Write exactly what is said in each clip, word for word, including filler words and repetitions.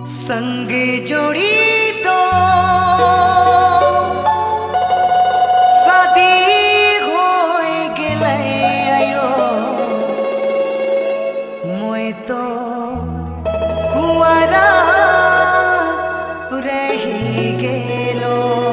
संग जोड़ी तो शादी होए गेलै आयो मोय तो कुंवारा रही गेलो।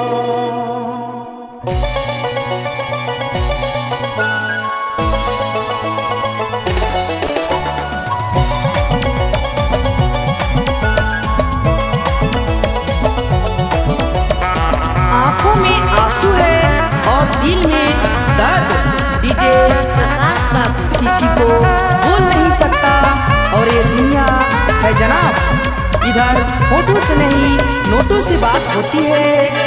आंखों में आंसू है और दिल में दर्द। डीजे आकाश बाबू किसी को बोल नहीं सकता और ये दुनिया है जनाब। इधर फोटो से नहीं नोटों से बात होती है।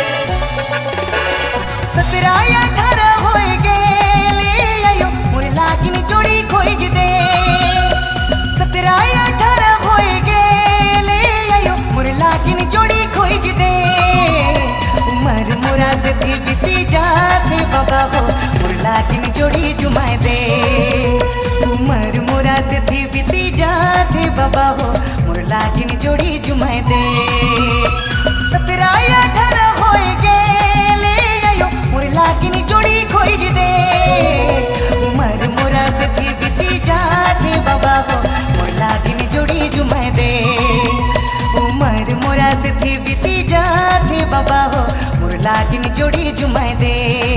सत्रह अठारह होए गेले आयो मोर लागिन जोड़ी खोज दे। सत्रह अठारह होए गेले आयो मोर लागिन जोड़ी खोज दे। उमर मोरा से थी बीती जाते बाबा हो मोर लागिन जोड़ी जुमाए दे। उमर मोरा से थी बीती जाते बाबा हो मोर लागिन जोड़ी जुमाए दे। सत्रह अठारह होए गेले आयो मोर लागिन जोड़ी खोज दे। उमर मोरा से थी बीती जाते बाबा हो मोर लागिन जोड़ी जुमाए दे। उमर मोरा से थी बीती जाते बाबा हो मोर लागिन जोड़ी जुमाए दे।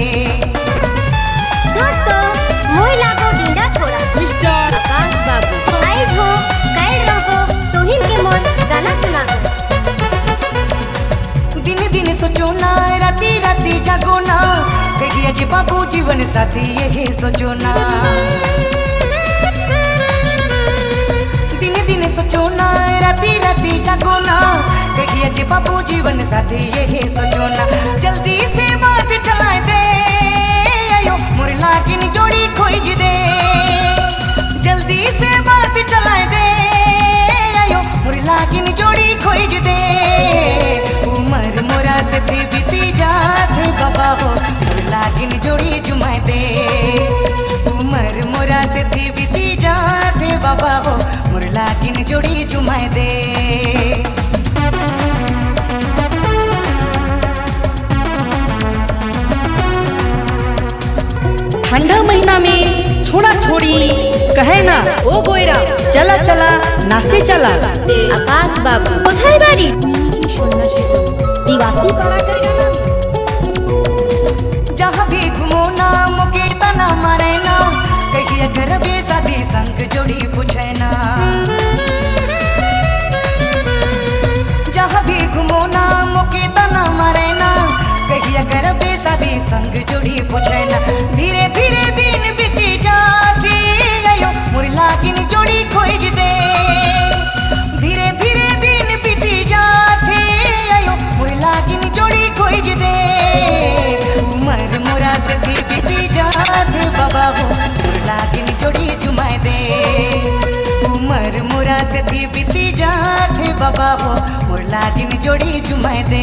दोस्तों मोय लागो डिंडा छोड़ा मिस्टर आकाश बाबू आई हो कैल रहो तोहिन के मोर गाना सुना दो। दिन दिन सोचो ना राती राती जागो ना कहिए जे बाबू जीवन साथी यही सोचो ना। दिन दिन सोचो ना राती राती जागो ना कहिए जे बाबू जीवन साथी यही सोचो ना। जल्दी से बात चलाए दे आयो मोर लागिन जोड़ी खोज दे। जल्दी से बात चलाए दे आयो मोर लागिन जोड़ी खोज दे। उमर मोरा से थी बीती जाते बाबा हो मोर लागिन जोड़ी जुमाए दे। उमर मोरा से थी बीती जाते बाबा हो मोर लागिन जोड़ी जुमाए दे। ठंडा महीना में छोड़ा छोड़ी कहे ना ओ गोयरा चला चला नाचे चला। आकाश बाबू उधर बारी दिवासी पारा करेगा। जहाँ भी घूमो ना मुके तना मारे ना कहिए करबे शादी संग जोड़ी पूछे ना। जहाँ भी घूमो ना मुके तना मारे ना कहिए करबे शादी संग जोड़ी पूछे ना। धीरे धीरे दिन बीती जाती आयो मोर लागिन जोड़ी खोज दे। धीरे धीरे दिन बीती जाती आयो मोर लागिन जोड़ी खोज दे। उमर मोरा से थी बीती जाते बाबा हो मोर लागिन जोड़ी जुमाए दे। उमर मोरा से थी बीती जाते बाबा हो मोर लागिन जोड़ी जुमाए दे।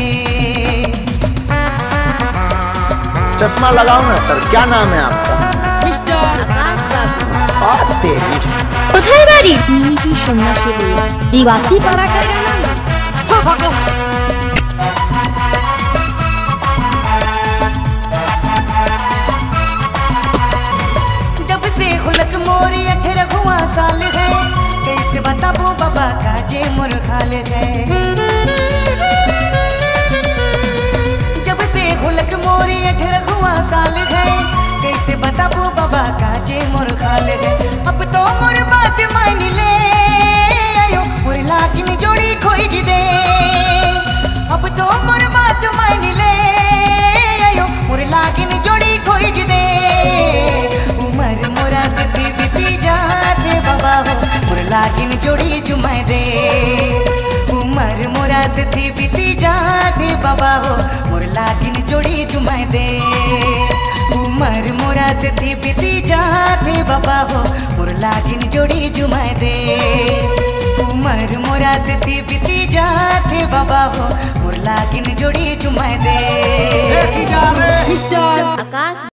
चश्मा लगाओ ना सर, क्या नाम है आपका? मिस्टर आकाश बाबू आ तेरी उधर बारी दिवासी पारा करेगा। जब से हुलक मोरी अठारह हुआ साल है कैसे बताबो बाबा का जे मोर खाल है। जब से हुलक मोरी अठारह हुआ साल है कैसे बताबो बाबा का जे मोर खाल है। अब तो मोर बात मान ले आयो मोर लागिन जोड़ी खोज दे। अब तो मोर बात मान ले आयो मोर लागिन जोड़ी खोज दे। उमर मोरा से थी बीती जाते बाबा हो मोर लागिन जोड़ी जुमाए दे। उमर मोरा से थी बीती जाते बाबा हो मोर लागिन जोड़ी जुमाए दे। उमर मोरा से थी बीती जाते बाबा हो मोर लागिन जोड़ी जुमाए दे। उमर मोरा से थी बीती जाते बाबा हो मोर लागिन जोड़ी जुमाए दे। मिस्टर आकाश